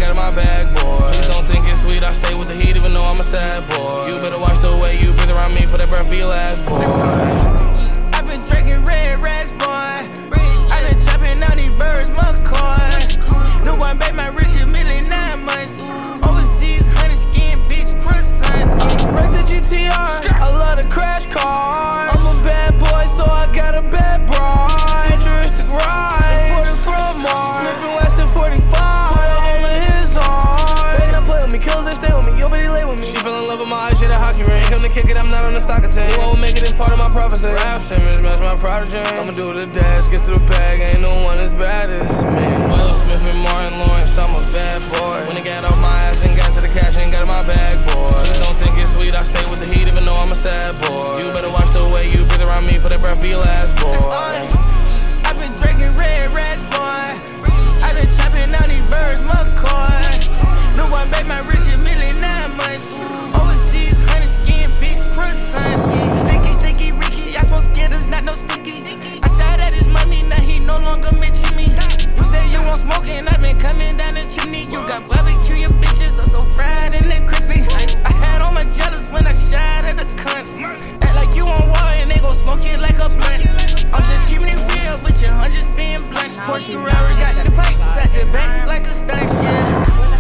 got in my bag, boy. Please don't think it's sweet, I stay with the heat even though I'm a sad boy. You better watch the way you breathe around me for that breath be your last, boy. I've been drinking red rats, boy. I've been chopping out these birds, McCoy. No one made my rich a million 9 months. Overseas, honey skin, bitch, croissant. Wreck the GTR, I love the crash cars. I'm a bad boy, so I got a bad bride. Futuristic ride, imported from Mars. Smith & Wesson 45, put a hole in his arm. They don't play with me, kills, they stay with me, yo, but he lay with me. She fell in love with my eyes, shit a hockey ring. Come to kick it, I'm not on the soccer team. You won't make it, it's part of my prophecy. Rap Simmons, match my prodigy. I'ma do the dash, get to the bag, ain't no one as bad as me. Will Smith and Martin Lawrence, I'm a bad boy. When they got off my ass and got to the cash and got in my bag, boy. Please don't think it's sweet, I stay with the heat even though I'm a sad boy. You better watch the way you breathe around me for that breath be your last, boy. I've been drinking red rats, boy. I've been chopping out these birds, McCoy. No one made my rich a million 9 months. Overseas, honey skin, bitch, croissant. Sticky, Ricky, I smoke Skittles, not no sticky. I shot at his money, now he no longer mention me. You say you won't smoke and I've been coming down the chimney. You got barbecue, your bitches are so fried and they crispy. I had all my jealous when I shot at the cunt. Act like you on war and they gon' smoke it like a blunt. I'm just keeping it real, but your hundreds being blunt. Porsche Ferrari got the pipes at the back like a stunt, yeah.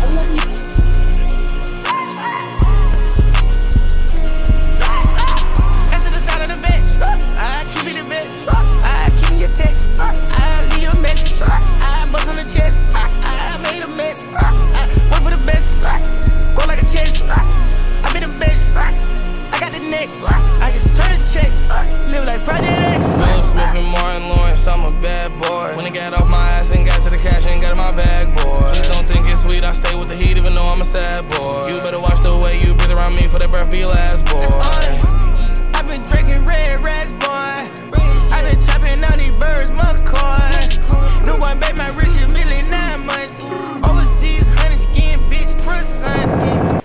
Answer the side of the bench. I keep it a bitch. I keep me a text. I leave you a message. I buzz on the chest. I made a mess. I work for the best. Go like a chest. I be the best. I got the neck. I can turn the check. Live like Project X. Will Smith and Martin Lawrence, I'm a bad boy. When they got off my ass and got to the cash and got in my bag, boy. Please don't think it's sweet, I stay with the heat even though I'm a sad boy. You better watch the way you breathe around me for that breath be your last, boy. I've been drinking red rats, boy. I've been chopping out these birds, McCoy. No one made my rich a million 9 months. Overseas, honey skin, bitch, croissant.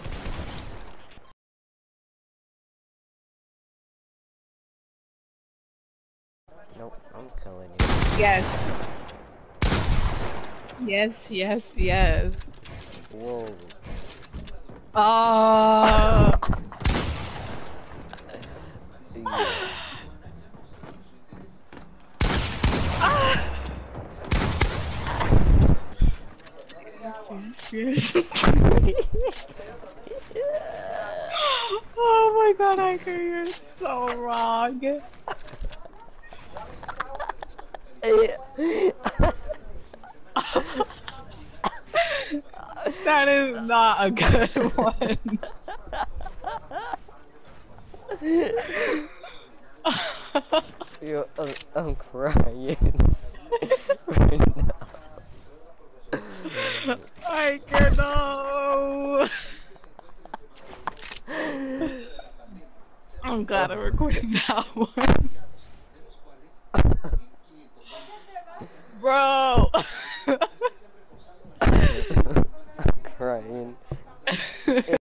Nope, I'm killing you. Yes. Yes. Whoa. Oh. Oh my god, Iker, you're so wrong. That is not a good one. Yo, I'm crying right now. Iker, no. I'm glad I recorded that one. Bro. I'm crying.